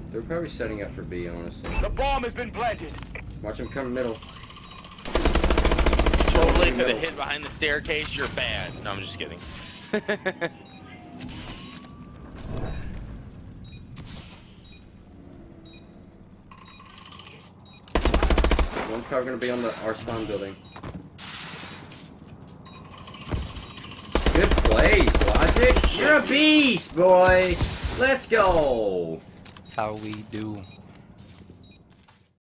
They're probably setting up for B, honestly. The bomb has been planted. Watch them come middle. Totally could have hid behind the staircase. You're bad. No, I'm just kidding. One's probably gonna be on our spawn building. Good plays, Logic. You're a beast, boy. Let's go. How we do.